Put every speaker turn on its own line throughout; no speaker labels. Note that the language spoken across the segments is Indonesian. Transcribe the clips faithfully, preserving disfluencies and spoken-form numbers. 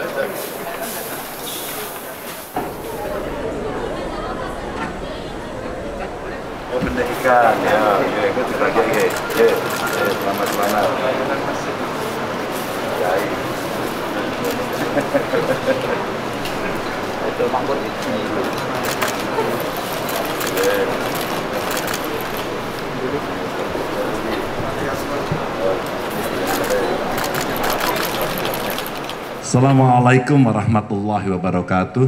Oh, benda ikan, ya, ya, itu dibagi, ya, ya, selamat selamat. Baik. Itu mangkuk ini.
Assalamualaikum warahmatullahi wabarakatuh.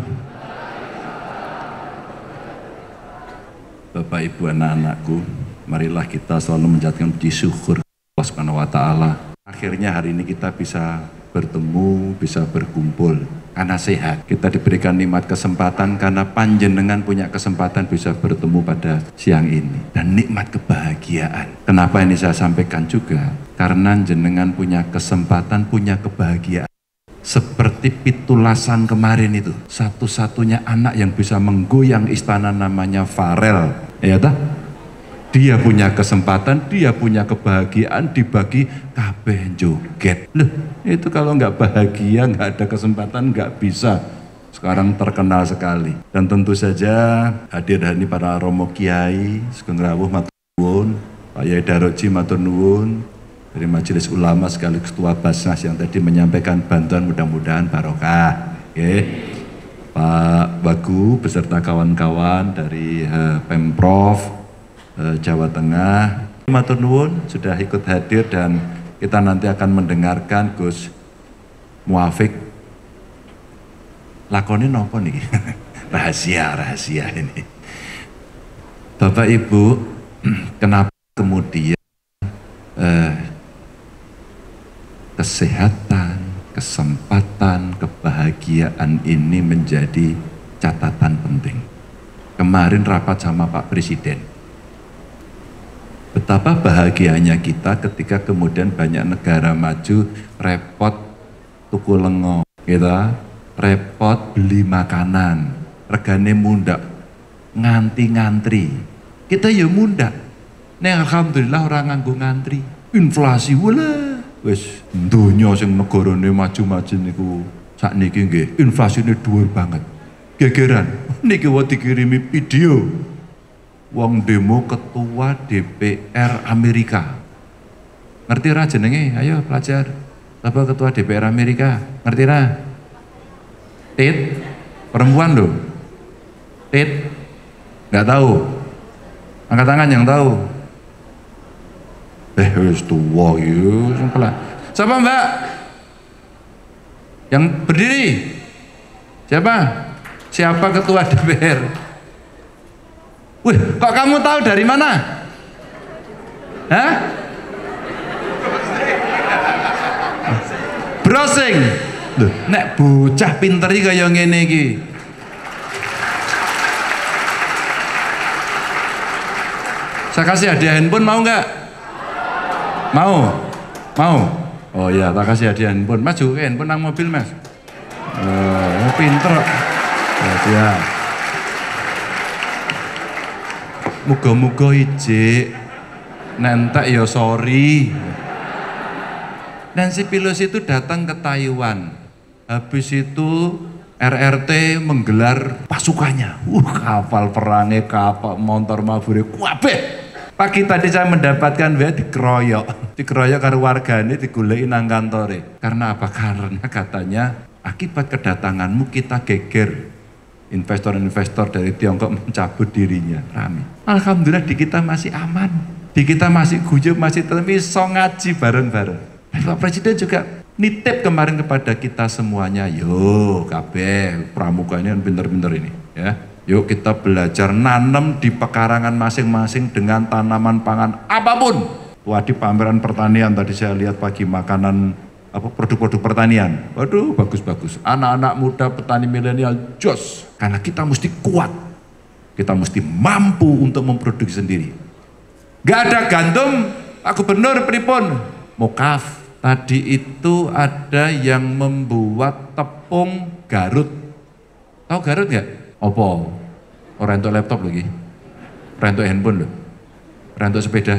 Bapak, Ibu, anak-anakku, marilah kita selalu menjadikan puji syukur Allah Subhanahu wa taala. Akhirnya hari ini kita bisa bertemu, bisa berkumpul karena sehat. Kita diberikan nikmat kesempatan karena panjenengan punya kesempatan bisa bertemu pada siang ini, dan nikmat kebahagiaan. Kenapa ini saya sampaikan juga? Karena jenengan punya kesempatan, punya kebahagiaan. Seperti Pitulasan kemarin itu, satu-satunya anak yang bisa menggoyang istana namanya Farel, ya tak? Dia punya kesempatan, dia punya kebahagiaan, dibagi kabeh joget. Loh, itu kalau nggak bahagia, nggak ada kesempatan, nggak bisa. Sekarang terkenal sekali. Dan tentu saja hadir hari ini para Romo Kiai, Sugeng Rawuh matur nuwun, Pak Yai Daroji matur nuwun, dari Majelis Ulama sekaligus Ketua Basnas yang tadi menyampaikan bantuan, mudah-mudahan barokah. Oke. Pak Bagu beserta kawan-kawan dari uh, Pemprov uh, Jawa Tengah, matur nuwun sudah ikut hadir, dan kita nanti akan mendengarkan Gus Muafik lakoni nopo nih. rahasia rahasia ini. Bapak Ibu, kenapa kemudian uh, kesehatan, kesempatan, kebahagiaan ini menjadi catatan penting. Kemarin rapat sama Pak Presiden, betapa bahagianya kita ketika kemudian banyak negara maju repot tuku lengo, kita repot beli makanan, regane mundak, nganti ngantri. Kita ya mundak, nek alhamdulillah orang nganggo ngantri. Inflasi wala wis donya sing negarane maju-maju niku sakniki nggih inflasine dhuwur banget. Gegeran niki wae dikirimi video wong demo ketua D P R Amerika. Ngerti ra jenenge? Ayo pelajar. Apa ketua D P R Amerika? Ngerti ra? Tit perempuan loh. Tit nggak tahu. Angkat tangan yang tahu. Eh, wis tua gitu, pelan. Siapa Mbak? Yang berdiri? Siapa? Siapa ketua D P R? Wih, kok kamu tahu dari mana? Hah? Browsing. Loh, nek bocah pinter iki kaya ngene iki. Saya kasih hadiah handphone, mau nggak? Mau? Mau? Oh ya, tak kasih hadiah handphone. Maju ke handphone nang mobil, Mas. Oh, pinter. Ya. Muga-muga ijik. Nentek ya sorry. Nancy Pelosi itu datang ke Taiwan. Habis itu R R T menggelar pasukannya. Uh, kapal perangnya, kapal motor mabure, kabeh. Pagi tadi saya mendapatkan dia dikeroyok, dikeroyok karo wargane, digoleki nang kantore. Karena apa? Karena katanya akibat kedatanganmu kita geger. Investor-investor dari Tiongkok mencabut dirinya. Rame. Alhamdulillah di kita masih aman, di kita masih guyub, masih tetap iso ngaji bareng-bareng. Pak Presiden juga nitip kemarin kepada kita semuanya, yo kabeh pramuka ini kan pinter-pinter ini, ya. Yuk kita belajar nanam di pekarangan masing-masing dengan tanaman pangan apapun. Wah, di pameran pertanian tadi saya lihat pagi makanan apa produk-produk pertanian. Waduh, bagus-bagus. Anak-anak muda petani milenial jos. Karena kita mesti kuat. Kita mesti mampu untuk memproduksi sendiri. Gak ada gandum, Pak Gubernur pripun? Mokaf. Tadi itu ada yang membuat tepung Garut. Tahu Garut nggak? Apa? Orang untuk laptop lagi, orang untuk handphone loh, orang untuk sepeda.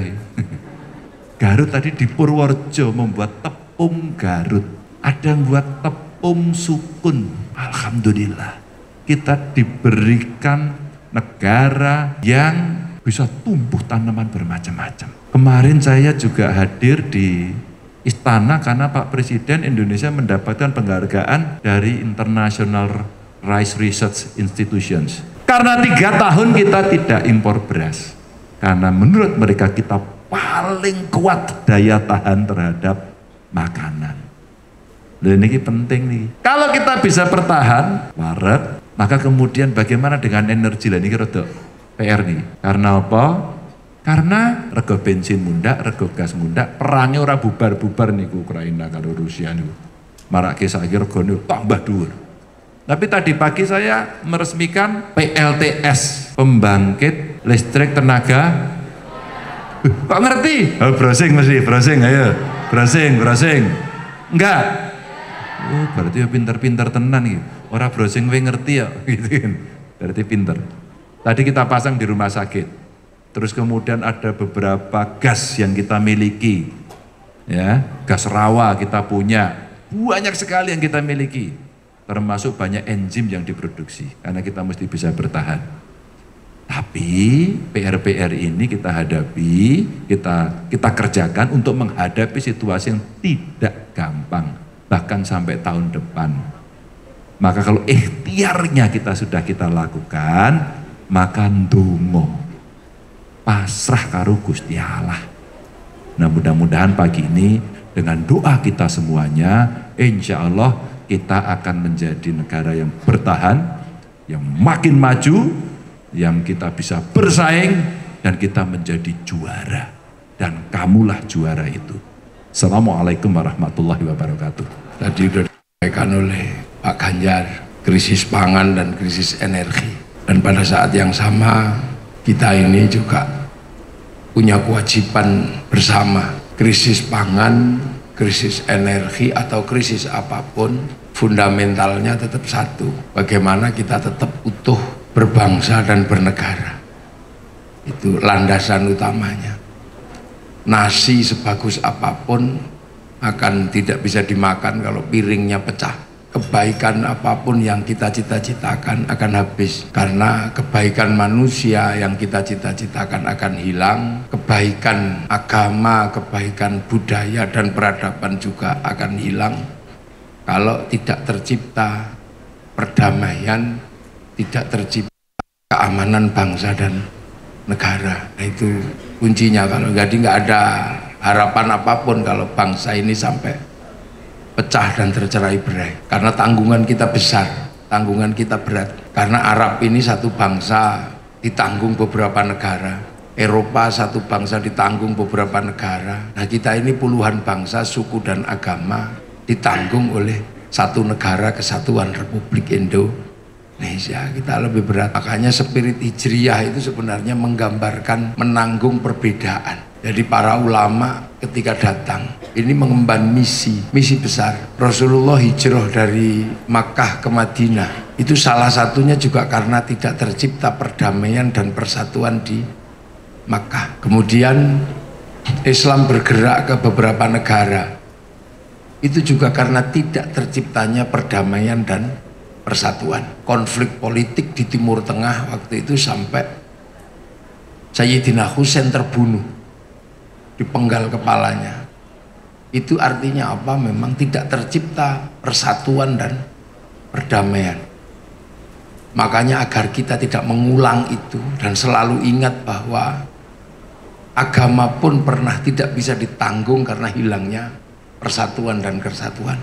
Garut tadi di Purworejo membuat tepung Garut. Ada yang buat tepung um sukun. Alhamdulillah, kita diberikan negara yang bisa tumbuh tanaman bermacam-macam. Kemarin saya juga hadir di istana karena Pak Presiden Indonesia mendapatkan penghargaan dari International Rice Research Institutions. Karena tiga tahun kita tidak impor beras. Karena menurut mereka kita paling kuat daya tahan terhadap makanan. Loh, ini penting nih. Kalau kita bisa bertahan, waret, maka kemudian bagaimana dengan energi? Lah ini rada P R nih. Karena apa? Karena rego bensin mundak, rego gas mundak, perangnya ora bubar-bubar niku Ukraina kalau Rusia niku. Marake saiki regane tambah dhuwur. Tapi tadi pagi saya meresmikan P L T S, pembangkit listrik tenaga. Uh, kok ngerti? Oh, browsing mesti, browsing ayo. Browsing, browsing. Enggak. Oh, berarti ya pinter-pinter tenan gitu. Orang browsing we ngerti ya, gitu kan. Berarti pinter. Tadi kita pasang di rumah sakit. Terus kemudian ada beberapa gas yang kita miliki. Ya, gas rawa kita punya. Banyak sekali yang kita miliki. Termasuk banyak enzim yang diproduksi karena kita mesti bisa bertahan. Tapi P R-P R ini kita hadapi, kita kita kerjakan untuk menghadapi situasi yang tidak gampang, bahkan sampai tahun depan. Maka kalau ikhtiarnya kita sudah kita lakukan, maka ndonga pasrah karo Gusti Allah. Nah, mudah-mudahan pagi ini dengan doa kita semuanya, insya Allah kita akan menjadi negara yang bertahan, yang makin maju, yang kita bisa bersaing, dan kita menjadi juara. Dan kamulah juara itu. Assalamualaikum warahmatullahi wabarakatuh.
Tadi sudah disampaikan oleh Pak Ganjar, krisis pangan dan krisis energi. Dan pada saat yang sama, kita ini juga punya kewajiban bersama. Krisis pangan, krisis energi atau krisis apapun, fundamentalnya tetap satu. Bagaimana kita tetap utuh berbangsa dan bernegara. Itu landasan utamanya. Nasi sebagus apapun akan tidak bisa dimakan kalau piringnya pecah. Kebaikan apapun yang kita cita-citakan akan habis, karena kebaikan manusia yang kita cita-citakan akan hilang. Kebaikan agama, kebaikan budaya dan peradaban juga akan hilang kalau tidak tercipta perdamaian, tidak tercipta keamanan bangsa dan negara. Nah, itu kuncinya. Kalau jadi nggak ada harapan apapun kalau bangsa ini sampai pecah dan tercerai berai. Karena tanggungan kita besar, tanggungan kita berat. Karena Arab ini satu bangsa ditanggung beberapa negara, Eropa satu bangsa ditanggung beberapa negara. Nah, kita ini puluhan bangsa, suku dan agama ditanggung oleh satu negara kesatuan Republik Indonesia. Kita lebih berat. Makanya spirit hijriyah itu sebenarnya menggambarkan menanggung perbedaan. Jadi para ulama ketika datang ini mengemban misi, misi besar. Rasulullah hijrah dari Makkah ke Madinah. Itu salah satunya juga karena tidak tercipta perdamaian dan persatuan di Makkah. Kemudian Islam bergerak ke beberapa negara. Itu juga karena tidak terciptanya perdamaian dan persatuan. Konflik politik di Timur Tengah waktu itu sampai Sayyidina Husain terbunuh, dipenggal kepalanya. Itu artinya apa? Memang tidak tercipta persatuan dan perdamaian. Makanya agar kita tidak mengulang itu dan selalu ingat bahwa agama pun pernah tidak bisa ditanggung karena hilangnya persatuan dan kesatuan.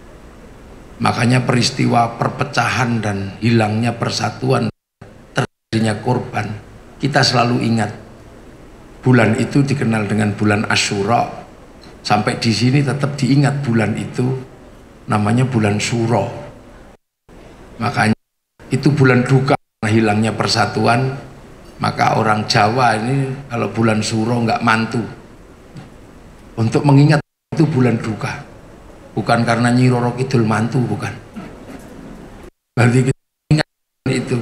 Makanya peristiwa perpecahan dan hilangnya persatuan, terjadinya korban, kita selalu ingat. Bulan itu dikenal dengan bulan Asyura. Sampai di sini tetap diingat bulan itu namanya bulan Syuro. Makanya itu bulan duka karena hilangnya persatuan. Maka orang Jawa ini kalau bulan Syuro nggak mantu. Untuk mengingat itu bulan duka. Bukan karena Nyi Roro Kidul mantu, bukan. Berarti kita ingat itu.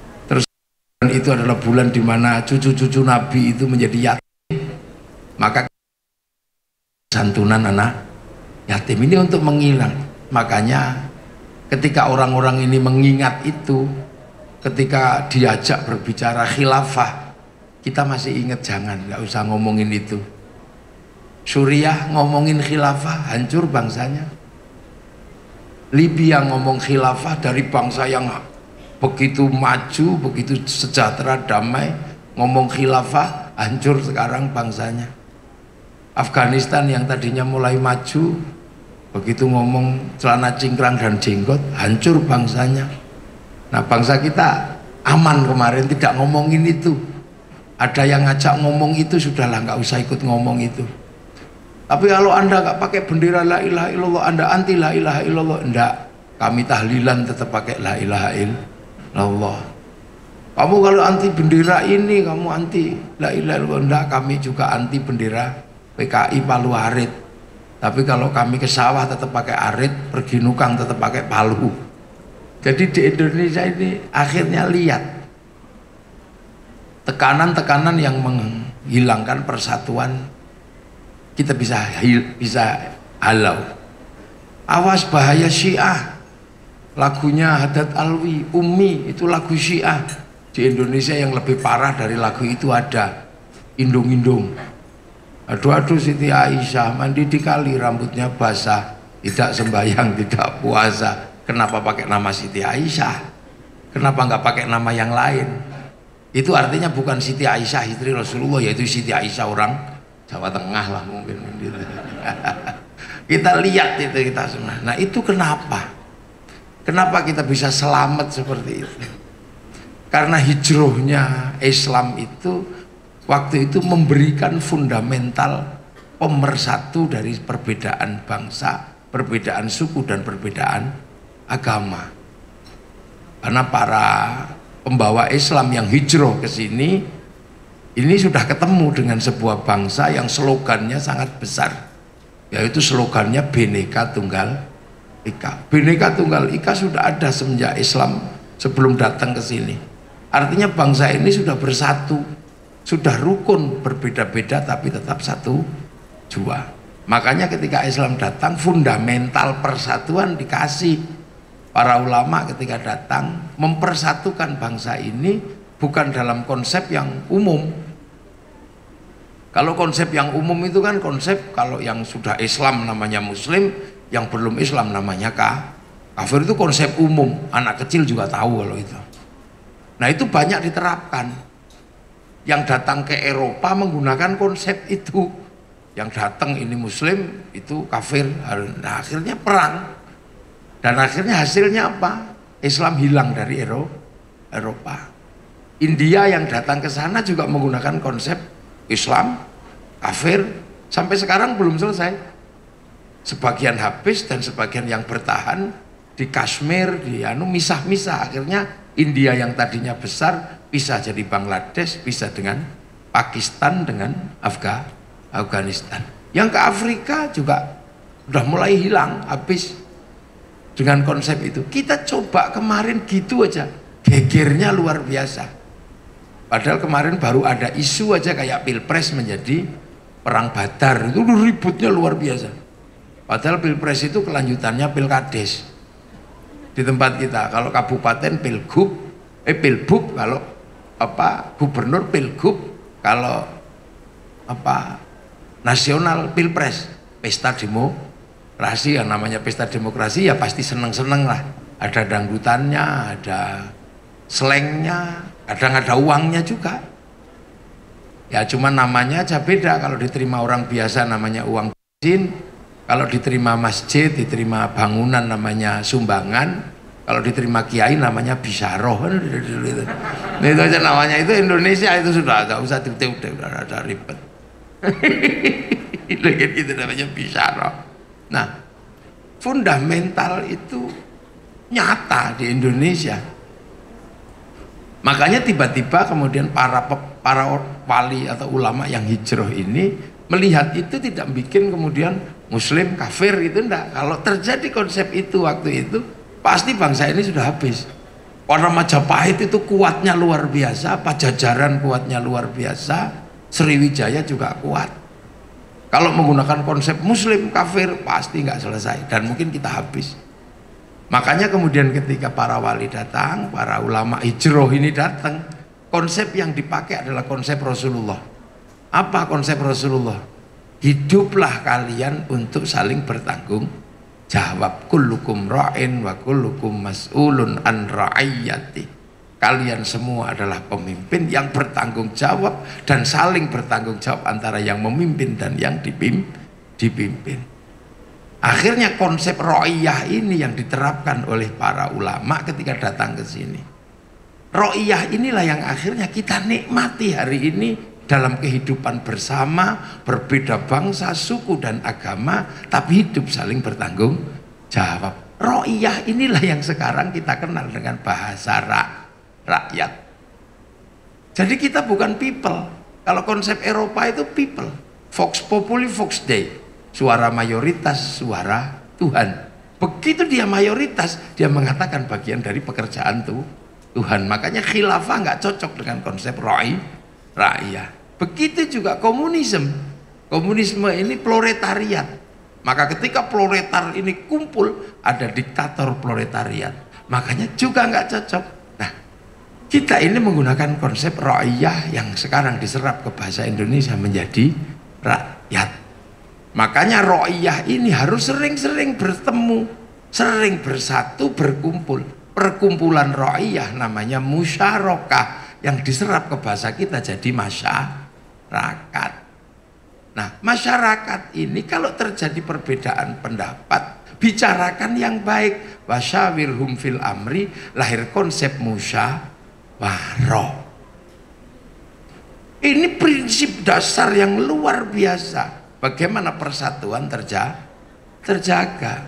Itu adalah bulan di mana cucu-cucu Nabi itu menjadi yatim. Maka santunan anak yatim ini untuk menghilang. Makanya ketika orang-orang ini mengingat itu, ketika diajak berbicara khilafah, kita masih ingat jangan, nggak usah ngomongin itu. Suriah ngomongin khilafah, hancur bangsanya. Libya ngomong khilafah, dari bangsa yang begitu maju, begitu sejahtera, damai, ngomong khilafah, hancur sekarang bangsanya. Afghanistan yang tadinya mulai maju, begitu ngomong celana cingkrang dan jenggot, hancur bangsanya. Nah, bangsa kita aman kemarin, tidak ngomongin itu. Ada yang ngajak ngomong itu, sudahlah, nggak usah ikut ngomong itu. Tapi kalau anda nggak pakai bendera la ilaha illallah, anda anti la ilaha illallah, enggak. Kami tahlilan tetap pakai la ilaha illallah. Kamu kalau anti bendera ini, kamu anti la ilaha illallah, enggak. Kami juga anti bendera P K I Palu Arit. Tapi kalau kami ke sawah tetap pakai arit, pergi nukang tetap pakai palu. Jadi di Indonesia ini akhirnya lihat tekanan-tekanan yang menghilangkan persatuan, kita bisa bisa halau. Awas bahaya Syiah, lagunya Haddad Alwi, Ummi, itu lagu Syiah. Di Indonesia yang lebih parah dari lagu itu ada Indung-indung. Aduh-aduh Siti Aisyah mandi di kali, rambutnya basah, tidak sembahyang, tidak puasa. Kenapa pakai nama Siti Aisyah? Kenapa nggak pakai nama yang lain? Itu artinya bukan Siti Aisyah istri Rasulullah, yaitu Siti Aisyah orang Jawa Tengah lah mungkin. Kita lihat itu kita semua. Nah itu kenapa? Kenapa kita bisa selamat seperti itu? Karena hijrahnya Islam itu waktu itu memberikan fundamental pemersatu dari perbedaan bangsa, perbedaan suku dan perbedaan agama. Karena para pembawa Islam yang hijrah ke sini ini sudah ketemu dengan sebuah bangsa yang slogannya sangat besar, yaitu slogannya Bhinneka Tunggal Ika. Bhinneka Tunggal Ika sudah ada semenjak Islam sebelum datang ke sini. Artinya bangsa ini sudah bersatu, sudah rukun, berbeda-beda tapi tetap satu jua. Makanya ketika Islam datang, fundamental persatuan dikasih. Para ulama ketika datang mempersatukan bangsa ini bukan dalam konsep yang umum. Kalau konsep yang umum itu kan konsep kalau yang sudah Islam namanya Muslim, yang belum Islam namanya kafir, itu konsep umum, anak kecil juga tahu kalau itu. Nah itu banyak diterapkan. Yang datang ke Eropa menggunakan konsep itu, yang datang ini Muslim itu kafir. Nah akhirnya perang, dan akhirnya hasilnya apa? Islam hilang dari Eropa. India yang datang ke sana juga menggunakan konsep Islam kafir, sampai sekarang belum selesai. Sebagian habis dan sebagian yang bertahan di Kashmir, di anu misah-misah. Akhirnya India yang tadinya besar bisa jadi Bangladesh, bisa dengan Pakistan, dengan Afga, Afghanistan. Yang ke Afrika juga udah mulai hilang, habis dengan konsep itu. Kita coba kemarin gitu aja, gegernya luar biasa. Padahal kemarin baru ada isu aja kayak Pilpres menjadi perang Badar, itu ributnya luar biasa. Padahal Pilpres itu kelanjutannya Pilkades. Di tempat kita, kalau kabupaten Pilgub, eh Pilbub, kalau apa gubernur Pilgub, kalau apa nasional Pilpres, pesta demokrasi. Yang namanya pesta demokrasi ya pasti seneng-seneng lah. Ada dangdutannya, ada slangnya, kadang ada uangnya juga. Ya cuma namanya aja beda. Kalau diterima orang biasa namanya uang bensin, kalau diterima masjid, diterima bangunan namanya sumbangan, kalau diterima kiai namanya bisaroh. Itu aja namanya, itu Indonesia itu sudah nggak usah tiba-tiba udah ada ribet. Itu namanya bisaroh. Nah, fundamental itu nyata di Indonesia. Makanya tiba-tiba kemudian para para wali atau ulama yang hijrah ini melihat itu tidak bikin kemudian Muslim kafir, itu enggak. Kalau terjadi konsep itu waktu itu pasti bangsa ini sudah habis. Orang Majapahit itu kuatnya luar biasa, Pajajaran kuatnya luar biasa, Sriwijaya juga kuat. Kalau menggunakan konsep Muslim kafir pasti nggak selesai dan mungkin kita habis. Makanya kemudian ketika para wali datang, para ulama hijrah ini datang, konsep yang dipakai adalah konsep Rasulullah. Apa konsep Rasulullah? Hiduplah kalian untuk saling bertanggung jawab. Kullukum ra'in wa kullukum mas'ulun an ra'iyati. Kalian semua adalah pemimpin yang bertanggung jawab dan saling bertanggung jawab antara yang memimpin dan yang dipim, dipimpin. Akhirnya konsep ro'iyah ini yang diterapkan oleh para ulama ketika datang ke sini. Ro'iyah inilah yang akhirnya kita nikmati hari ini dalam kehidupan bersama, berbeda bangsa, suku dan agama, tapi hidup saling bertanggung jawab. Ro'iyah inilah yang sekarang kita kenal dengan bahasa ra, rakyat. Jadi kita bukan people. Kalau konsep Eropa itu people. Vox populi, vox dei. Suara mayoritas, suara Tuhan. Begitu dia mayoritas, dia mengatakan bagian dari pekerjaan tuh Tuhan. Makanya khilafah nggak cocok dengan konsep roi, rakyat. Begitu juga komunisme. Komunisme ini proletariat. Maka ketika proletar ini kumpul, ada diktator proletariat. Makanya juga nggak cocok. Nah, kita ini menggunakan konsep ro'iyah yang sekarang diserap ke bahasa Indonesia menjadi rakyat. Makanya ro'iyah ini harus sering-sering bertemu, sering bersatu, berkumpul. Perkumpulan ro'iyah namanya musyarakah, yang diserap ke bahasa kita jadi masyarakat. Nah, masyarakat ini kalau terjadi perbedaan pendapat, bicarakan yang baik. Wasyawirhum fil amri, lahir konsep musyawarah. Ini prinsip dasar yang luar biasa. Bagaimana persatuan terja terjaga.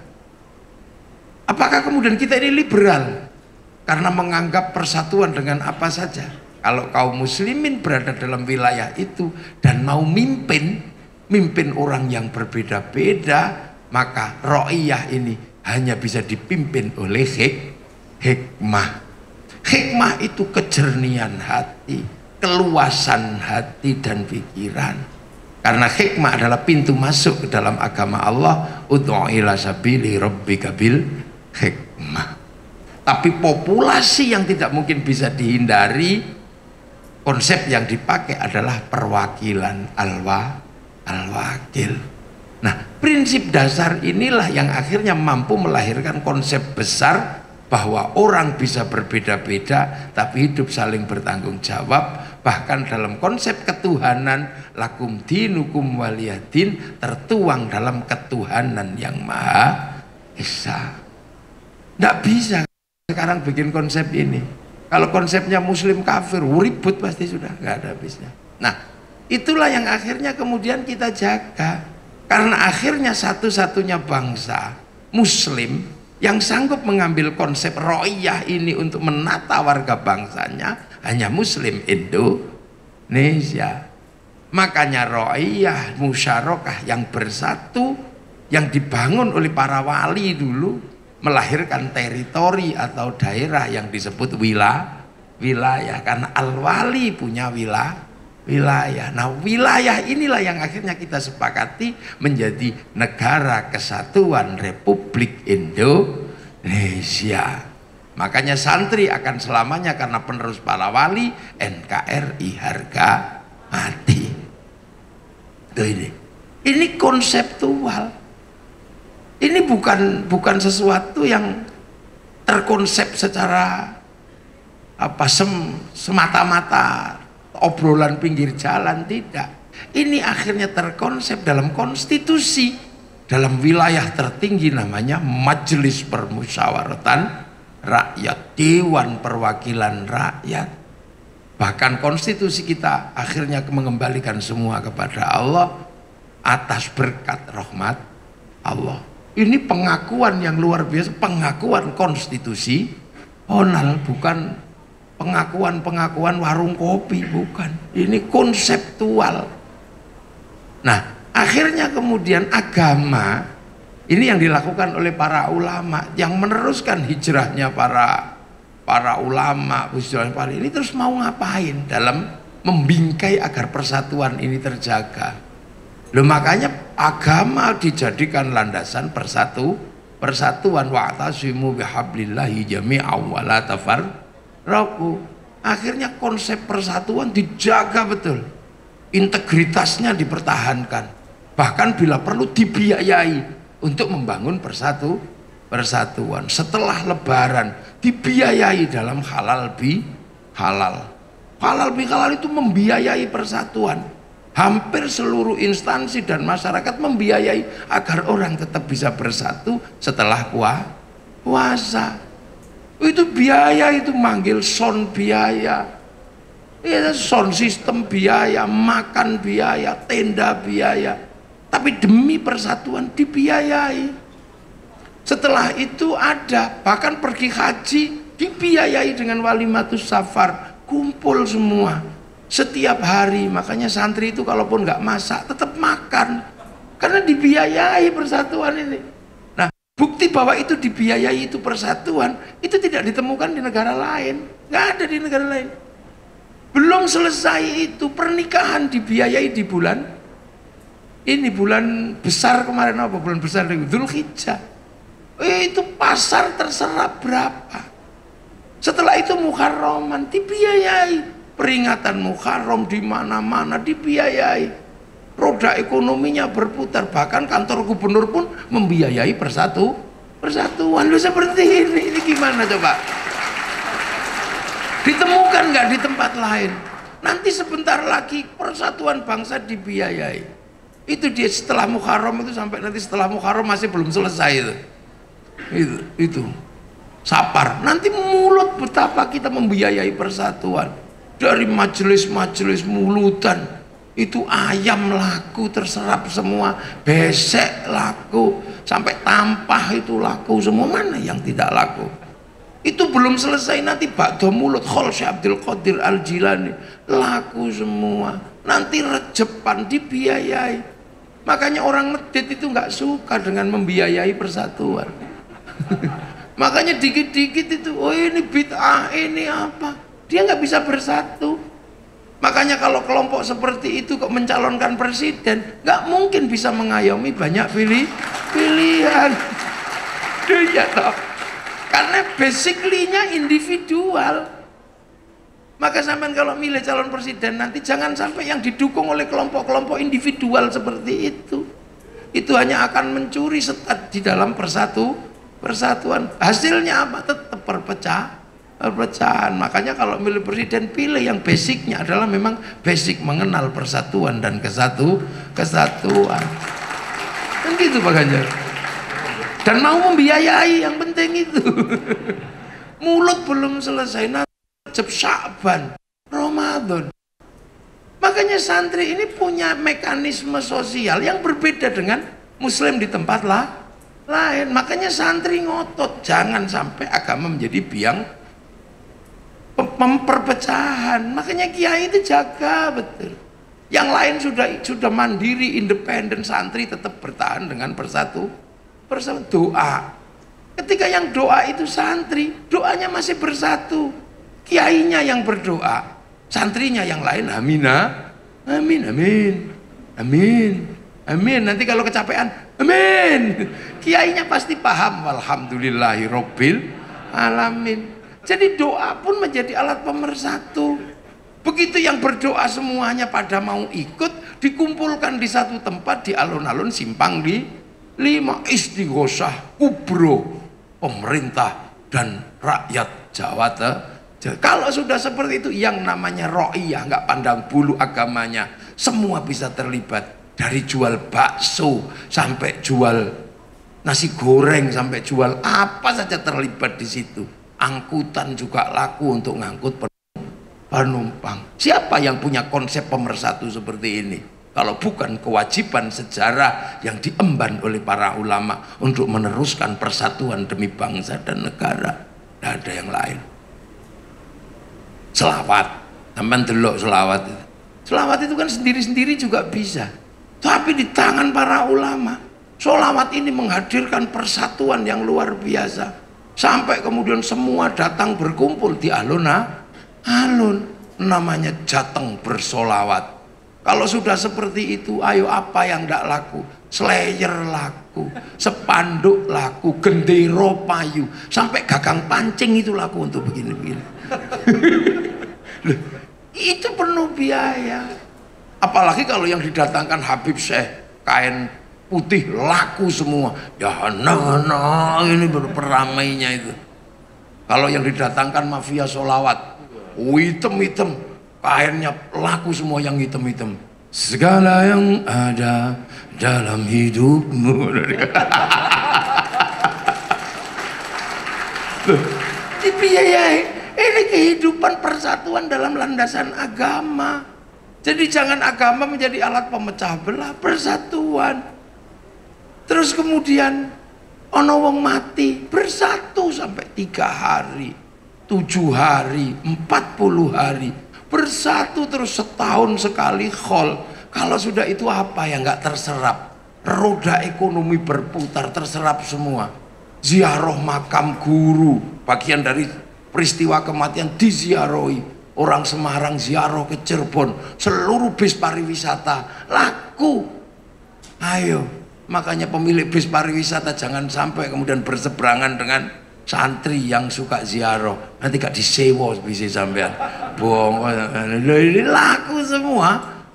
Apakah kemudian kita ini liberal karena menganggap persatuan dengan apa saja? Kalau kaum muslimin berada dalam wilayah itu dan mau mimpin, mimpin orang yang berbeda-beda, maka ro'iyah ini hanya bisa dipimpin oleh hik, hikmah. Hikmah itu kejernihan hati, keluasan hati dan pikiran. Karena hikmah adalah pintu masuk ke dalam agama Allah. Ud'u ila sabili rabbika bil hikmah. Tapi populasi yang tidak mungkin bisa dihindari, konsep yang dipakai adalah perwakilan alwa al-wakil. Nah, prinsip dasar inilah yang akhirnya mampu melahirkan konsep besar bahwa orang bisa berbeda-beda tapi hidup saling bertanggung jawab. Bahkan dalam konsep ketuhanan, lakum dinukum waliyadin, tertuang dalam ketuhanan yang maha esa. Tidak bisa sekarang bikin konsep ini. Kalau konsepnya muslim kafir, ribut pasti sudah nggak ada habisnya. Nah, itulah yang akhirnya kemudian kita jaga. Karena akhirnya satu-satunya bangsa muslim yang sanggup mengambil konsep ro'iyah ini untuk menata warga bangsanya hanya muslim Indonesia. Makanya ro'iyah musyarakah yang bersatu yang dibangun oleh para wali dulu melahirkan teritori atau daerah yang disebut wilayah wilayah karena al-wali punya wilayah wilayah. Nah, wilayah inilah yang akhirnya kita sepakati menjadi Negara Kesatuan Republik Indonesia. Makanya santri akan selamanya karena penerus para wali, N K R I harga mati. Tuh ini. Ini konseptual. Ini bukan bukan sesuatu yang terkonsep secara apa sem, semata-mata obrolan pinggir jalan, tidak. Ini akhirnya terkonsep dalam konstitusi, dalam wilayah tertinggi namanya Majelis Permusyawaratan Rakyat, Dewan Perwakilan Rakyat. Bahkan konstitusi kita akhirnya mengembalikan semua kepada Allah atas berkat rahmat Allah. Ini pengakuan yang luar biasa, pengakuan konstitusi onal, bukan pengakuan-pengakuan warung kopi, bukan. Ini konseptual. Nah, akhirnya kemudian agama ini yang dilakukan oleh para ulama yang meneruskan hijrahnya para para ulama ini terus mau ngapain dalam membingkai agar persatuan ini terjaga. Loh, makanya agama dijadikan landasan persatu persatuan, wa'tasimu bihablillahi jami'an wa la tafarraqu. Akhirnya konsep persatuan dijaga betul, integritasnya dipertahankan, bahkan bila perlu dibiayai untuk membangun persatu persatuan. Setelah lebaran dibiayai dalam halal bi halal. Halal bi halal itu membiayai persatuan. Hampir seluruh instansi dan masyarakat membiayai agar orang tetap bisa bersatu setelah puasa. Itu biaya, itu manggil sound biaya, ya, sound system biaya, makan biaya, tenda biaya, tapi demi persatuan dibiayai. Setelah itu ada bahkan pergi haji dibiayai dengan walimatus safar, kumpul semua setiap hari. Makanya santri itu kalaupun nggak masak tetap makan karena dibiayai persatuan ini. Nah, bukti bahwa itu dibiayai itu persatuan itu tidak ditemukan di negara lain, nggak ada di negara lain. Belum selesai itu pernikahan dibiayai di bulan ini, bulan besar kemarin, apa bulan besar, Dzulhijjah. Eh, itu pasar terserap berapa. Setelah itu Muharraman dibiayai, peringatan Muharram di mana-mana dibiayai, roda ekonominya berputar, bahkan kantor gubernur pun membiayai persatu persatuan. Lu seperti ini, ini gimana coba? Ditemukan nggak di tempat lain? Nanti sebentar lagi persatuan bangsa dibiayai. Itu dia setelah Muharram itu, sampai nanti setelah Muharram masih belum selesai itu. Itu, itu. Sapar. Nanti mulut betapa kita membiayai persatuan. Dari majelis-majelis mulutan itu ayam laku terserap semua, besek laku, sampai tampah itu laku semua. Mana yang tidak laku? Itu belum selesai, nanti bakdo mulut Kholsy Abdul Qadir Al Jilani laku semua. Nanti rejepan dibiayai. Makanya orang medit itu nggak suka dengan membiayai persatuan. Makanya dikit-dikit itu, oh ini bid'ah, ini apa? Dia nggak bisa bersatu. Makanya kalau kelompok seperti itu kok mencalonkan presiden, nggak mungkin bisa mengayomi banyak pilih pilihan. Dia toh, karena basically-nya individual. Maka sampean kalau milih calon presiden nanti jangan sampai yang didukung oleh kelompok-kelompok individual seperti itu. Itu hanya akan mencuri setat di dalam persatu persatuan. Hasilnya apa? Tetap perpecah perpecahan. Makanya kalau milih presiden, pilih yang basicnya adalah memang basic mengenal persatuan dan kesatu kesatuan. Kan gitu Pak Ganjar. Dan mau membiayai, yang penting itu. Mulut belum selesai, Najab, Sya'ban, Ramadan. Makanya santri ini punya mekanisme sosial yang berbeda dengan muslim di tempat lah lain. Makanya santri ngotot jangan sampai agama menjadi biang memperpecahan. Makanya kiai itu jaga betul. Yang lain sudah sudah mandiri, independen, santri tetap bertahan dengan persatu persatu doa. Ketika yang doa itu santri, doanya masih bersatu. Kiainya yang berdoa, santrinya yang lain amina, amin, amin, amin, amin. Nanti kalau kecapean, amin. Kiainya pasti paham. Alhamdulillahirabbil alamin. Jadi doa pun menjadi alat pemersatu. Begitu yang berdoa semuanya pada mau ikut, dikumpulkan di satu tempat di alun-alun Simpang di lima, istighosah kubro pemerintah dan rakyat Jawa Tengah. Kalau sudah seperti itu, yang namanya ro'iyah, nggak pandang bulu agamanya, semua bisa terlibat. Dari jual bakso sampai jual nasi goreng, sampai jual apa saja terlibat di situ. Angkutan juga laku untuk ngangkut penumpang. Siapa yang punya konsep pemersatu seperti ini? Kalau bukan kewajiban sejarah yang diemban oleh para ulama untuk meneruskan persatuan demi bangsa dan negara. Tidak ada yang lain. Selawat, teman delok selawat. Selawat itu kan sendiri-sendiri juga bisa. Tapi di tangan para ulama, selawat ini menghadirkan persatuan yang luar biasa. Sampai kemudian semua datang berkumpul di alun-alun, namanya jateng bersolawat. Kalau sudah seperti itu, ayo apa yang tidak laku? Slayer laku, sepanduk laku, gendero payu, sampai gagang pancing itu laku untuk begini-begini. Itu penuh biaya. Apalagi kalau yang didatangkan Habib Syekh, kain putih laku semua. Ya nah, nah ini baru peramainya itu. Kalau yang didatangkan mafia solawat, hitam-hitam, kainnya laku semua yang hitam-hitam. Segala yang ada dalam hidupmu. Dibiayai. Ini kehidupan persatuan dalam landasan agama. Jadi jangan agama menjadi alat pemecah belah, persatuan. Terus kemudian ono wong mati bersatu sampai tiga hari, tujuh hari, empat puluh hari, bersatu terus setahun sekali khol. Kalau sudah itu apa yang nggak terserap? Roda ekonomi berputar, terserap semua. Ziarah makam guru, bagian dari peristiwa kematian diziarahi. Orang Semarang ziarah ke Cirebon, seluruh bis pariwisata laku. Ayo. Makanya pemilik bis pariwisata jangan sampai kemudian berseberangan dengan santri yang suka ziarah. Nanti gak disewa bisa sampean. Bohong, ini laku semua.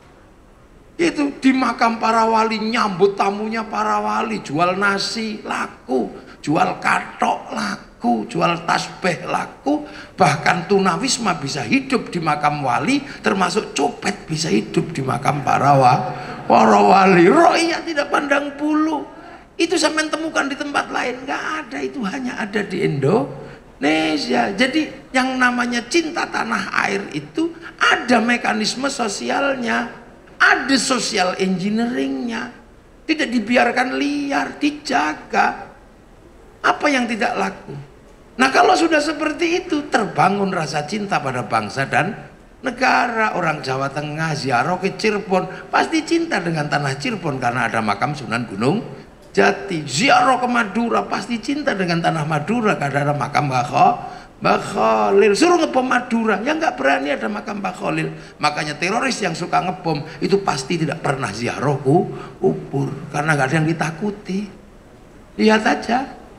Itu di makam para wali, nyambut tamunya para wali, jual nasi laku, jual katok laku, jual tasbih laku, bahkan tunawisma bisa hidup di makam wali, termasuk copet bisa hidup di makam para wali. Para wali, ro'iyah tidak pandang bulu. Itu sampai temukan di tempat lain, nggak ada. Itu hanya ada di Indonesia. Jadi yang namanya cinta tanah air itu ada mekanisme sosialnya, ada social engineeringnya. Tidak dibiarkan liar, dijaga. Apa yang tidak laku? Nah kalau sudah seperti itu, terbangun rasa cinta pada bangsa dan negara. Orang Jawa Tengah ziarah ke Cirebon pasti cinta dengan tanah Cirebon karena ada makam Sunan Gunung Jati. Ziarah ke Madura pasti cinta dengan tanah Madura karena ada makam Mbah Khalil. Suruh ngebom Madura, yang nggak berani ada makam Mbah Khalil. Makanya teroris yang suka ngebom itu pasti tidak pernah ziarah kubur karena nggak ada yang ditakuti. Lihat aja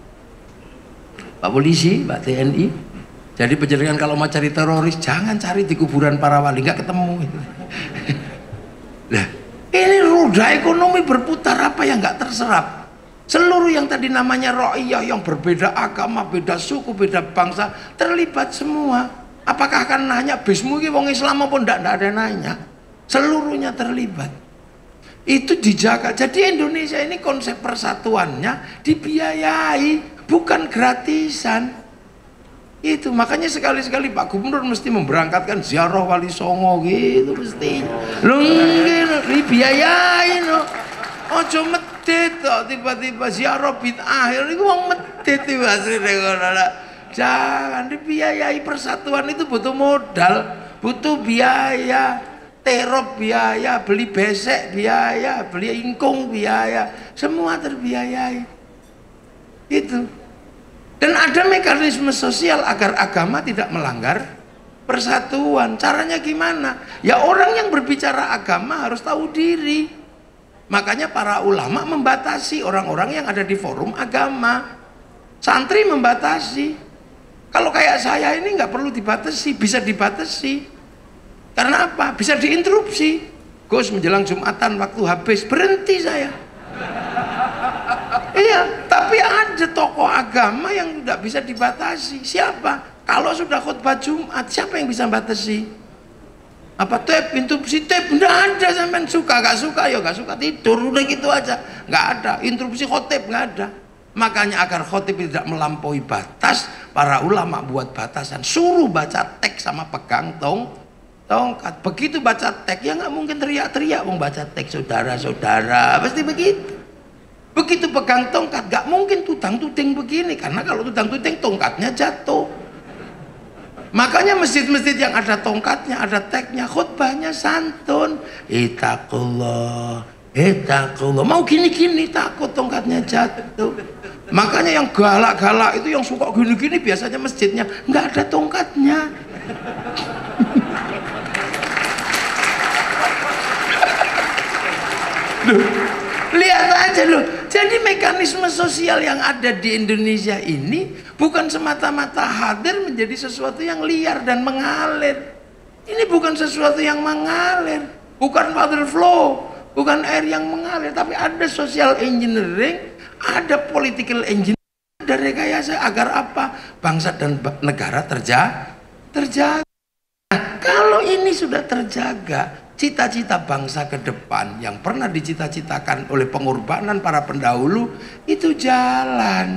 Pak Polisi, Pak T N I. Jadi penjaringan kalau mau cari teroris jangan cari di kuburan para wali, nggak ketemu. Nah, ini roda ekonomi berputar, apa yang nggak terserap? Seluruh yang tadi namanya ro'iyah yang berbeda agama, beda suku, beda bangsa terlibat semua. Apakah akan nanya bismu ini wong Islam maupun ndak? Ndak ada nanya. Seluruhnya terlibat. Itu dijaga. Jadi Indonesia ini konsep persatuannya dibiayai, bukan gratisan. Itu makanya sekali-sekali Pak Gubernur mesti memberangkatkan ziarah Wali Songo gitu mesti. Lu dibiayain loh. Ojo medit kok tiba-tiba ziarah bid'ah. Iku wong medit iki asline ngono. Jangan dibiayai. Persatuan itu butuh modal, butuh biaya. Terop biaya, beli besek biaya, beli ingkung biaya, semua terbiayai. Itu. Dan ada mekanisme sosial agar agama tidak melanggar persatuan. Caranya gimana? Ya orang yang berbicara agama harus tahu diri. Makanya para ulama membatasi orang-orang yang ada di forum agama. Santri membatasi. Kalau kayak saya ini nggak perlu dibatasi, bisa dibatasi. Karena apa? Bisa diinterupsi. Gus menjelang Jumatan waktu habis, berhenti saya. Iya, tapi ada tokoh agama yang tidak bisa dibatasi. Siapa? Kalau sudah khutbah Jumat, siapa yang bisa batasi? Apa tep, interupsi tep? Nggak ada, sampean suka gak suka, ya gak suka tidur, udah gitu aja. Nggak ada, interupsi khotib nggak ada. Makanya agar khotib tidak melampaui batas, para ulama buat batasan. Suruh baca teks sama pegang tong tongkat. Begitu baca teks, ya nggak mungkin teriak-teriak mau baca teks saudara-saudara, pasti begitu. Begitu pegang tongkat, gak mungkin tutang-tuting begini, karena kalau tutang-tuting tongkatnya jatuh. Makanya masjid-masjid yang ada tongkatnya, ada teknya, khutbahnya santun. Ittaqullah, ittaqullah. Mau gini-gini takut tongkatnya jatuh. Makanya yang galak-galak itu yang suka gini-gini biasanya masjidnya nggak ada tongkatnya. Lihat aja loh. Jadi mekanisme sosial yang ada di Indonesia ini bukan semata-mata hadir menjadi sesuatu yang liar dan mengalir. Ini bukan sesuatu yang mengalir, bukan water flow, bukan air yang mengalir, tapi ada social engineering, ada political engineering, ada rekayasa agar apa? Bangsa dan negara terjaga. terjaga. Nah, kalau ini sudah terjaga, cita-cita bangsa ke depan yang pernah dicita-citakan oleh pengorbanan para pendahulu itu jalan.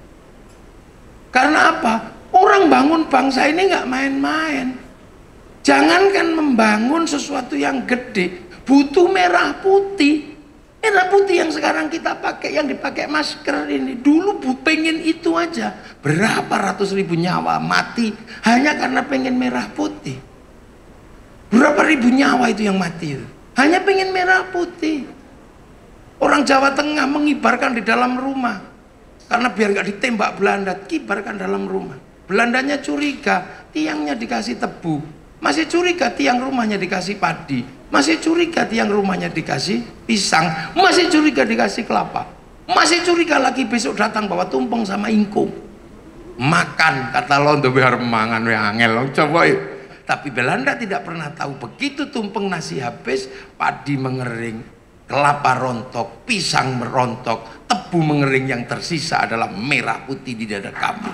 Karena apa? Orang bangun bangsa ini nggak main-main. Jangankan membangun sesuatu yang gede, butuh merah putih. Merah putih yang sekarang kita pakai, yang dipakai masker ini, dulu bu pengen itu aja. Berapa ratus ribu nyawa mati hanya karena pengen merah putih. Berapa ribu nyawa itu yang mati itu? Hanya pengen merah putih. Orang Jawa Tengah mengibarkan di dalam rumah. Karena biar nggak ditembak Belanda, kibarkan dalam rumah. Belandanya curiga, tiangnya dikasih tebu. Masih curiga tiang rumahnya dikasih padi. Masih curiga tiang rumahnya dikasih pisang. Masih curiga dikasih kelapa. Masih curiga lagi besok datang bawa tumpeng sama ingkung. Makan, kata londo biar mangan we angel. Coba ya. Tapi Belanda tidak pernah tahu begitu tumpeng nasi habis, padi mengering, kelapa rontok, pisang merontok, tebu mengering, yang tersisa adalah merah putih di dada kamu.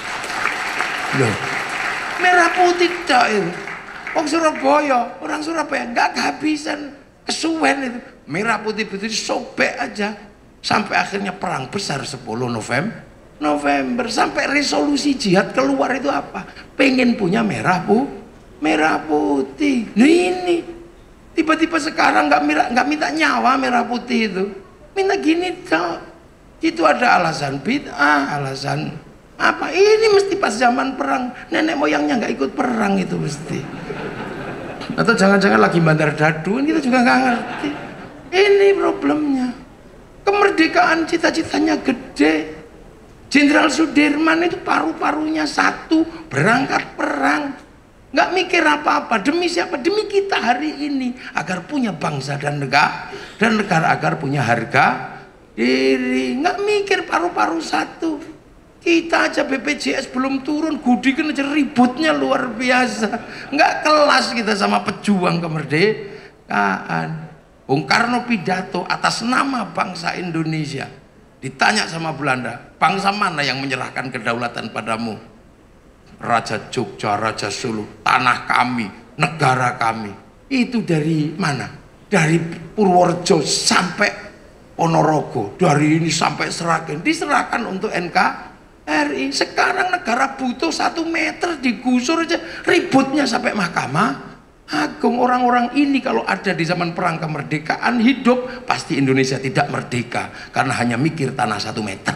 Loh, merah putih cair. Orang Surabaya, orang Surabaya nggak kehabisan, kesuwen itu. Merah putih putih sobek aja. Sampai akhirnya perang besar sepuluh November. November sampai resolusi jihad keluar itu apa? Pengen punya merah putih, merah putih. Nah ini tiba-tiba sekarang nggak minta nggak minta nyawa merah putih itu, minta gini dong. Itu ada alasan bid'ah, alasan apa? Ini mesti pas zaman perang, nenek moyangnya nggak ikut perang itu mesti. Atau jangan-jangan lagi bandar dadu, kita juga nggak ngerti. Ini problemnya. Kemerdekaan cita-citanya gede. Jenderal Sudirman itu paru-parunya satu, berangkat perang, nggak mikir apa-apa. Demi siapa? Demi kita hari ini, agar punya bangsa dan negara, dan negara agar punya harga diri. Nggak mikir paru-paru satu. Kita aja B P J S belum turun, gudikan aja ributnya luar biasa. Nggak kelas kita sama pejuang kemerdekaan. Bung Karno pidato atas nama bangsa Indonesia. Ditanya sama Belanda, bangsa mana yang menyerahkan kedaulatan padamu? Raja Jogja, Raja Solo, tanah kami, negara kami. Itu dari mana? Dari Purworejo sampai Ponorogo, dari ini sampai Seragen, diserahkan untuk N K R I. Sekarang negara butuh satu meter digusur aja, ributnya sampai Mahkamah Agung. Orang-orang ini kalau ada di zaman perang kemerdekaan hidup, pasti Indonesia tidak merdeka karena hanya mikir tanah satu meter.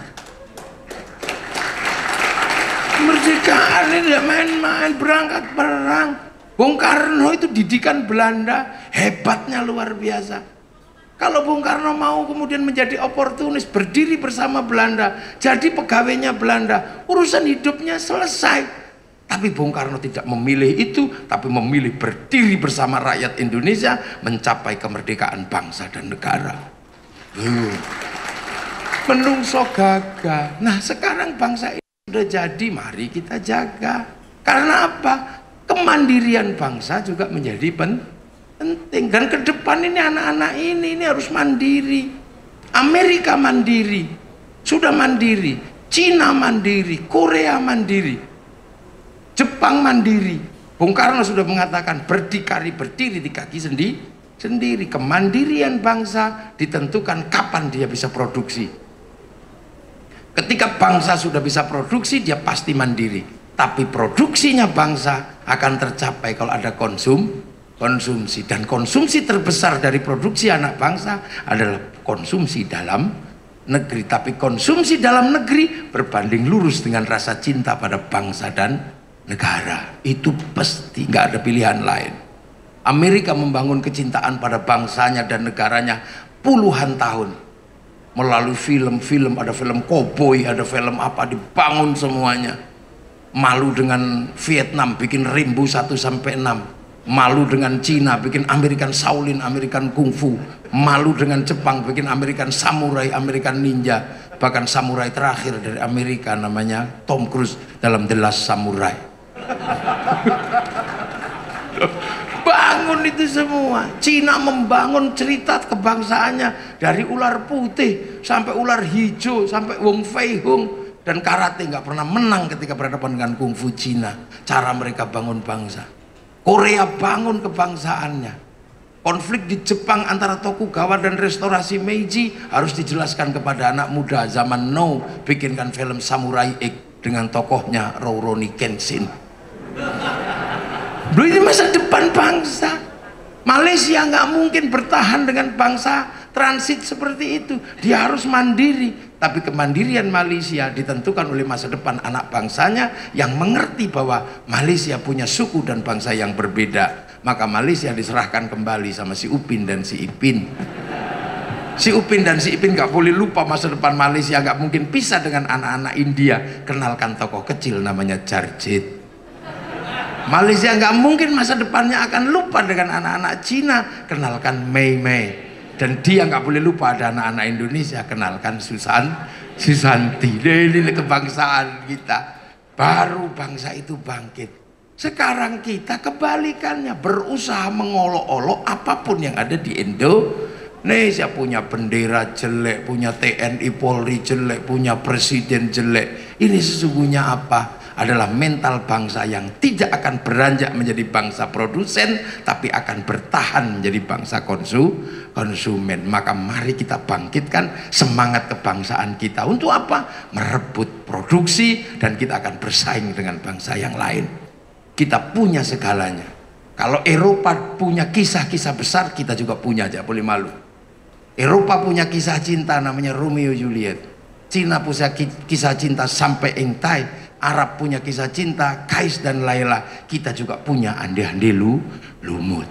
Kemerdekaan ini tidak main-main, berangkat perang. Bung Karno itu didikan Belanda, hebatnya luar biasa. Kalau Bung Karno mau kemudian menjadi oportunis, berdiri bersama Belanda, jadi pegawainya Belanda, urusan hidupnya selesai. Tapi Bung Karno tidak memilih itu, tapi memilih berdiri bersama rakyat Indonesia mencapai kemerdekaan bangsa dan negara. Uh. Menungso gagah. Nah sekarang bangsa ini sudah jadi, mari kita jaga. Karena apa? Kemandirian bangsa juga menjadi penting. Penting. Dan ke depan ini anak-anak ini ini harus mandiri. Amerika mandiri, sudah mandiri. Cina mandiri, Korea mandiri, Jepang mandiri. Bung Karno sudah mengatakan berdikari berdiri di kaki sendi sendiri. Kemandirian bangsa ditentukan kapan dia bisa produksi. Ketika bangsa sudah bisa produksi, dia pasti mandiri. Tapi produksinya bangsa akan tercapai kalau ada konsum konsumsi, dan konsumsi terbesar dari produksi anak bangsa adalah konsumsi dalam negeri. Tapi konsumsi dalam negeri berbanding lurus dengan rasa cinta pada bangsa dan negara. Itu pasti, nggak ada pilihan lain. Amerika membangun kecintaan pada bangsanya dan negaranya puluhan tahun melalui film-film, ada film koboi, ada film apa, dibangun semuanya. Malu dengan Vietnam, bikin Rimbu satu sampai enam. malu dengan Cina bikin American Shaolin, American Kungfu, malu dengan Jepang bikin American Samurai, American Ninja, bahkan samurai terakhir dari Amerika namanya Tom Cruise dalam The Last Samurai. Bangun itu semua. Cina membangun cerita kebangsaannya dari ular putih sampai ular hijau sampai Wong Fei Hung, dan karate nggak pernah menang ketika berhadapan dengan kungfu Cina. Cara mereka bangun bangsa. Korea bangun kebangsaannya. Konflik di Jepang antara Tokugawa dan restorasi Meiji harus dijelaskan kepada anak muda zaman now, bikinkan film Samurai X dengan tokohnya Rurouni Kenshin. Loh, ini masa depan bangsa. Malaysia nggak mungkin bertahan dengan bangsa transit seperti itu. Dia harus mandiri. Tapi kemandirian Malaysia ditentukan oleh masa depan anak bangsanya yang mengerti bahwa Malaysia punya suku dan bangsa yang berbeda. Maka Malaysia diserahkan kembali sama si Upin dan si Ipin. Si Upin dan si Ipin nggak boleh lupa masa depan Malaysia, nggak mungkin pisah dengan anak-anak India. Kenalkan tokoh kecil namanya Jarjit. Malaysia nggak mungkin masa depannya akan lupa dengan anak-anak Cina. Kenalkan Mei Mei. Dan dia nggak boleh lupa ada anak-anak Indonesia. Kenalkan Susan, Susanti. Ini kebangsaan kita. Baru bangsa itu bangkit. Sekarang kita kebalikannya, berusaha mengolok-olok apapun yang ada di Indonesia. Punya bendera jelek, punya T N I Polri jelek, punya presiden jelek. Ini sesungguhnya apa? Adalah mental bangsa yang tidak akan beranjak menjadi bangsa produsen, tapi akan bertahan menjadi bangsa konsu, konsumen. Maka mari kita bangkitkan semangat kebangsaan kita. Untuk apa? Merebut produksi, dan kita akan bersaing dengan bangsa yang lain. Kita punya segalanya. Kalau Eropa punya kisah-kisah besar, kita juga punya, aja boleh malu. Eropa punya kisah cinta namanya Romeo Juliet. Cina punya kisah cinta sampai Engtai. Arab punya kisah cinta Kais dan Laila. Kita juga punya Ande-ande lu lumut.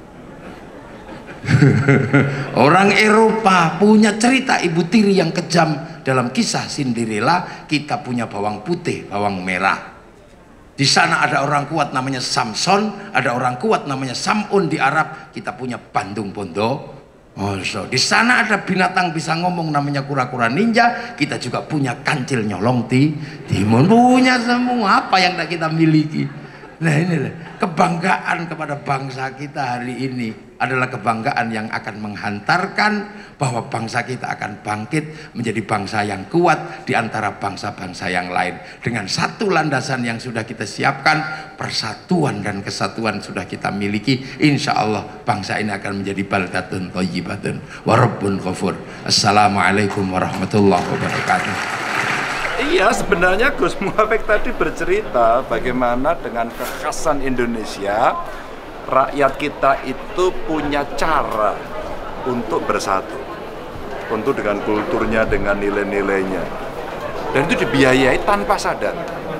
Orang Eropa punya cerita ibu tiri yang kejam dalam kisah Cinderella. Kita punya bawang putih, bawang merah. Di sana ada orang kuat namanya Samson, ada orang kuat namanya Samun di Arab. Kita punya Bandung Bondo. Oh, so. Di sana ada binatang bisa ngomong namanya kura-kura ninja. Kita juga punya kancil nyolong di timun. Punya semua apa yang tak kita miliki. Nah, inilah kebanggaan kepada bangsa kita hari ini. Adalah kebanggaan yang akan menghantarkan bahwa bangsa kita akan bangkit menjadi bangsa yang kuat di antara bangsa-bangsa yang lain. Dengan satu landasan yang sudah kita siapkan, persatuan dan kesatuan sudah kita miliki. Insya Allah bangsa ini akan menjadi baldatun thayyibatun wa rabbun ghafur. Assalamualaikum warahmatullahi wabarakatuh.
Iya, sebenarnya Gus Muafik tadi bercerita bagaimana dengan kekhasan Indonesia, rakyat kita itu punya cara untuk bersatu, untuk dengan kulturnya, dengan nilai-nilainya, dan itu dibiayai tanpa sadar.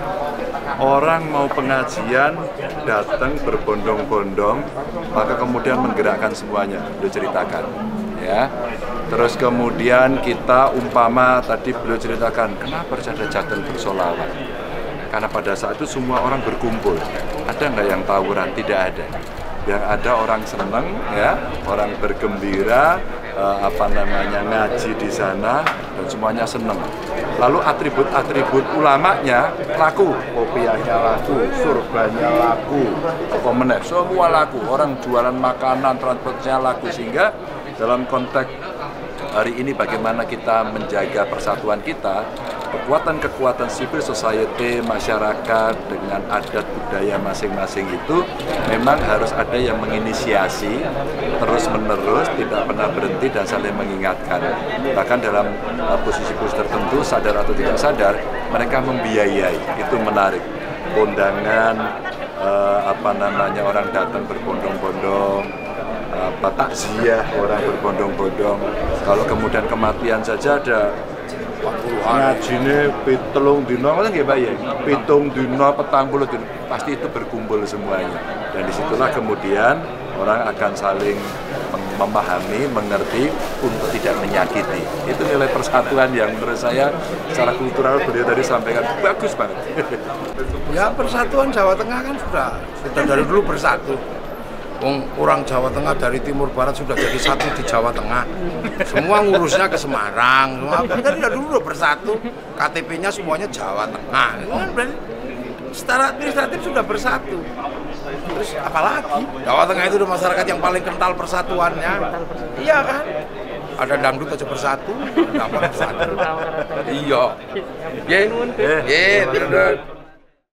Orang mau pengajian datang berbondong-bondong, maka kemudian menggerakkan semuanya, beliau ceritakan, ya. Terus kemudian kita umpama tadi beliau ceritakan, kenapa harus ada jatuh bersolawat? Karena pada saat itu semua orang berkumpul. Ada nggak yang tawuran? Tidak ada. Yang ada orang senang, ya, orang bergembira, eh, apa namanya ngaji di sana, dan semuanya senang. Lalu atribut-atribut ulamanya laku, kopiahnya laku, surbannya laku, komennya semua laku. Orang jualan makanan, transportnya laku, sehingga dalam konteks hari ini bagaimana kita menjaga persatuan kita, kekuatan-kekuatan civil society, masyarakat dengan adat budaya masing-masing itu memang harus ada yang menginisiasi terus-menerus, tidak pernah berhenti dan saling mengingatkan. Bahkan dalam uh, posisi-posisi tertentu, sadar atau tidak sadar, mereka membiayai. Itu menarik. Kondangan, uh, apa namanya, orang datang berbondong-bondong, apa takziah orang berbondong-bondong. Kalau kemudian kematian saja ada ngajine pitung dino, kan nggih Pak ya? Pitung dino, petang puluh dino, pasti itu berkumpul semuanya. Dan disitulah kemudian orang akan saling memahami, mengerti untuk tidak menyakiti. Itu nilai persatuan yang menurut saya secara kultural beliau tadi sampaikan bagus banget.
Ya, persatuan Jawa Tengah kan sudah kita dari dulu bersatu. Wong orang Jawa Tengah dari timur barat sudah jadi satu di Jawa Tengah. Semua ngurusnya ke Semarang. Semua kan dari dulu udah bersatu. K T P-nya semuanya Jawa Tengah. Itu kan berarti secara administratif sudah bersatu. Terus apalagi? Jawa Tengah itu udah masyarakat yang paling kental persatuannya. Iya kan? Ada dangdut aja bersatu, ada apa bersatu. Iya. Ye, ye,